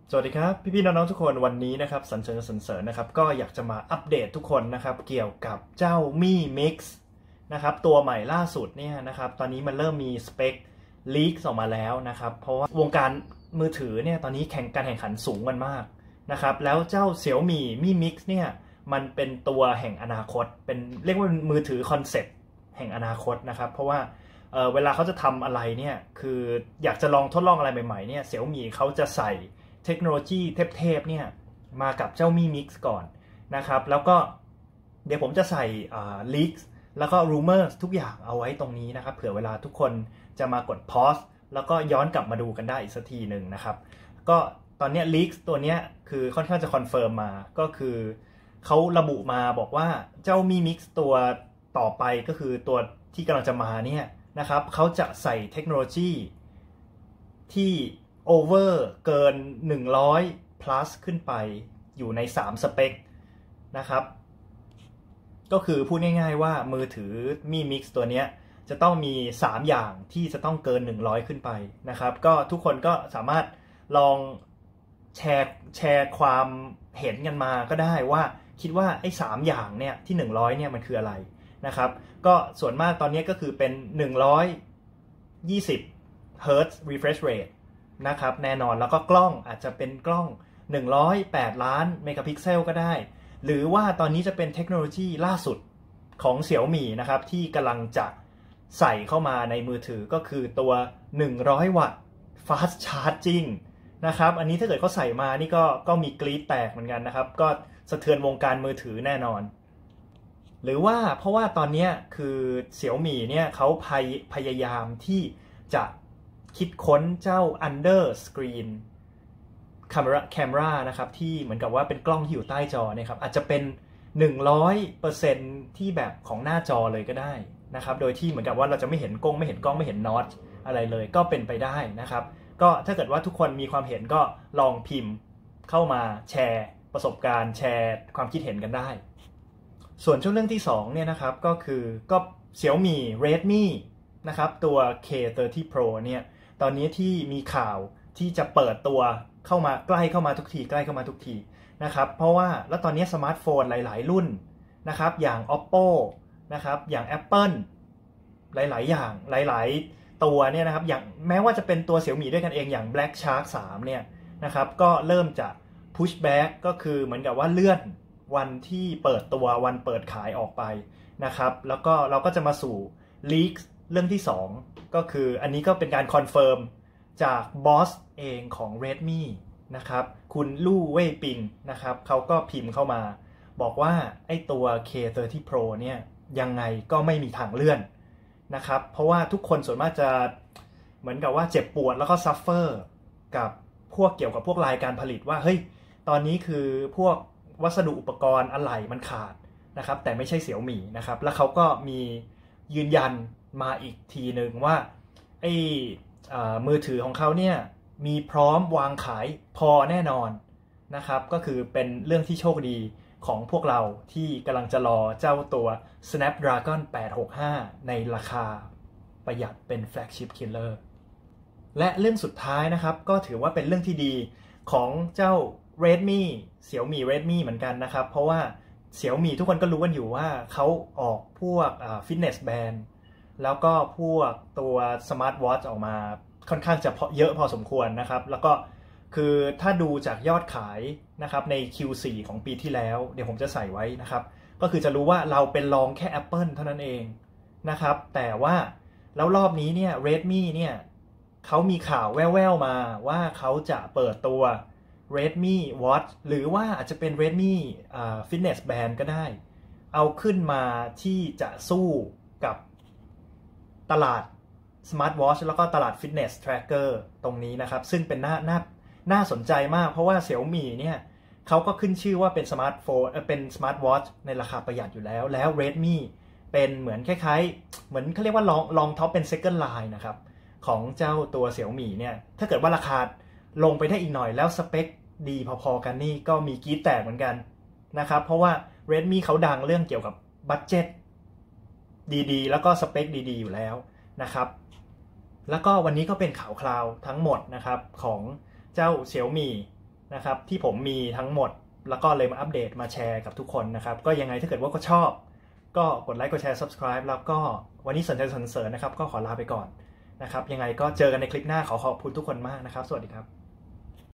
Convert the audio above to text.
สวัสดีครับพี่ๆน้องๆทุกคนวันนี้นะครับสันเสริญนะครับก็อยากจะมาอัปเดตทุกคนนะครับเกี่ยวกับเจ้ามี่ Mix นะครับตัวใหม่ล่าสุดเนี่ยนะครับตอนนี้มันเริ่มมีสเปคลีกออกมาแล้วนะครับเพราะว่าวงการมือถือเนี่ยตอนนี้การแข่งขันสูงกันมากนะครับแล้วเจ้า Xiaomi Mi Mix เนี่ยมันเป็นตัวแห่งอนาคตเป็นเรียกว่ามือถือคอนเซ็ปต์แห่งอนาคตนะครับเพราะว่าเวลาเขาจะทำอะไรเนี่ยคืออยากจะลองทดลองอะไรใหม่ๆเนี่ย Xiaomi เขาจะใส่เทคโนโลยีเทพๆเนี่ยมากับเจ้า Mi Mix ก่อนนะครับแล้วก็เดี๋ยวผมจะใส่leaks แล้วก็ rumors ทุกอย่างเอาไว้ตรงนี้นะครับเผื่อเวลาทุกคนจะมากด pause แล้วก็ย้อนกลับมาดูกันได้อีกสักทีหนึ่งนะครับก็ตอนนี้ leaks ตัวนี้คือค่อนข้างจะคอนเฟิร์มมาก็คือเขาระบุมาบอกว่าเจ้า Mi Mix ตัวต่อไปก็คือตัวที่กำลังจะมาเนี่ยนะครับเขาจะใส่เทคโนโลยีที่โอเวอร์เกิน100 plus ขึ้นไปอยู่ใน3สเปคนะครับก็คือพูดง่ายๆว่ามือถือ Mi Mix ตัวนี้จะต้องมี3อย่างที่จะต้องเกิน100ขึ้นไปนะครับก็ทุกคนก็สามารถลองแชร์ความเห็นกันมาก็ได้ว่าคิดว่าไอ้3อย่างเนี่ยที่100เนี่ยมันคืออะไรนะครับก็ส่วนมากตอนนี้ก็คือเป็น120 Hz refresh rateนะครับแน่นอนแล้วก็กล้องอาจจะเป็นกล้อง108ล้านเมกะพิกเซลก็ได้หรือว่าตอนนี้จะเป็นเทคโนโลยีล่าสุดของ Xiaomi นะครับที่กำลังจะใส่เข้ามาในมือถือก็คือตัว100วัตต์ fast charging นะครับอันนี้ถ้าเกิดเขาใส่มานี่ก็มีกรี๊ดแตกเหมือนกันนะครับก็สะเทือนวงการมือถือแน่นอนหรือว่าเพราะว่าตอนนี้คือ Xiaomi เนี่ยเขาพยายามที่จะคิดค้นเจ้า under screen camera นะครับที่เหมือนกับว่าเป็นกล้องที่อยู่ใต้จอเนี่ยครับอาจจะเป็น 100% ที่แบบของหน้าจอเลยก็ได้นะครับโดยที่เหมือนกับว่าเราจะไม่เห็นกล้องไม่เห็นน็อตอะไรเลยก็เป็นไปได้นะครับก็ถ้าเกิดว่าทุกคนมีความเห็นก็ลองพิมพ์เข้ามาแชร์ประสบการณ์แชร์ความคิดเห็นกันได้ส่วนช่วงเรื่องที่2เนี่ยนะครับก็คือก็ Xiaomi Redmi นะครับตัว K30 Pro เนี่ยตอนนี้ที่มีข่าวที่จะเปิดตัวเข้ามาใกล้เข้ามาทุกทีนะครับเพราะว่าแล้วตอนนี้สมาร์ทโฟนหลายๆรุ่นนะครับอย่าง Oppo นะครับอย่าง Apple หลายๆอย่างหลายๆตัวเนี่ยนะครับอย่างแม้ว่าจะเป็นตัว Xiaomi ด้วยกันเองอย่าง Black Shark 3เนี่ยนะครับก็เริ่มจะ push back ก็คือเหมือนกับว่าเลื่อนวันที่เปิดตัววันเปิดขายออกไปนะครับแล้วก็เราก็จะมาสู่ leaks เรื่องที่2ก็คืออันนี้ก็เป็นการคอนเฟิร์มจากบอสเองของ Redmi นะครับคุณลู่เว่ยปิงนะครับเขาก็พิมพ์เข้ามาบอกว่าไอ้ตัว K30 Pro เนี่ยยังไงก็ไม่มีทางเลื่อนนะครับเพราะว่าทุกคนส่วนมากจะเหมือนกับว่าเจ็บปวดแล้วก็ซัฟเฟอร์กับเกี่ยวกับพวกรายการผลิตว่าเฮ้ยตอนนี้คือพวกวัสดุอุปกรณ์อะไหล่มันขาดนะครับแต่ไม่ใช่เสี่ยวหมี่นะครับแล้วเขาก็มียืนยันมาอีกทีนึงว่าไอ้มือถือของเขาเนี่ยมีพร้อมวางขายพอแน่นอนนะครับก็คือเป็นเรื่องที่โชคดีของพวกเราที่กำลังจะรอเจ้าตัว Snapdragon 865 ในราคาประหยัดเป็น Flagship Killer และเรื่องสุดท้ายนะครับก็ถือว่าเป็นเรื่องที่ดีของเจ้า Redmi Xiaomi Redmi เหมือนกันนะครับเพราะว่า Xiaomi ทุกคนก็รู้กันอยู่ว่าเขาออกพวกFitness Band แล้วก็พวกตัว Smart Watch ออกมาค่อนข้างจะเยอะพอสมควรนะครับแล้วก็คือถ้าดูจากยอดขายนะครับใน Q4 ของปีที่แล้วเดี๋ยวผมจะใส่ไว้นะครับก็คือจะรู้ว่าเราเป็นรองแค่ Apple เท่านั้นเองนะครับแต่ว่าแล้วรอบนี้เนี่ย Redmi เนี่ยเขามีข่าวแว่วๆมาว่าเขาจะเปิดตัว Redmi Watch หรือว่าอาจจะเป็น Redmi Fitness Band ก็ได้เอาขึ้นมาที่จะสู้กับตลาด Smart Watch แล้วก็ตลาด Fitness Tracker ตรงนี้นะครับซึ่งเป็นน่าสนใจมากเพราะว่า Xiaomi เนี่ยเขาก็ขึ้นชื่อว่าเป็นสมาร์ทโฟนเป็น Smart Watch ในราคาประหยัดอยู่แล้วRedmi เป็นเหมือนคล้ายๆเหมือนเขาเรียกว่าลองท็อปเป็น second line นะครับของเจ้าตัว Xiaomi เนี่ยถ้าเกิดว่าราคาลงไปได้อีกหน่อยแล้วสเปคดีพอๆกันนี่ก็มีกรี๊ดแตกเหมือนกันนะครับเพราะว่า Redmi เขาดังเรื่องเกี่ยวกับบัดเจ็ตดีๆแล้วก็สเปคดีๆอยู่แล้วนะครับแล้วก็วันนี้ก็เป็นข่าวคราวทั้งหมดนะครับของเจ้า Xiaomi นะครับที่ผมมีทั้งหมดแล้วก็เลยมาอัปเดตมาแชร์กับทุกคนนะครับก็ยังไงถ้าเกิดว่าก็ชอบก็กดไลค์กดแชร์ subscribe แล้วก็วันนี้สนใจสรรเสริญนะครับก็ขอลาไปก่อนนะครับยังไงก็เจอกันในคลิปหน้าขอขอบคุณทุกคนมากนะครับสวัสดีครับ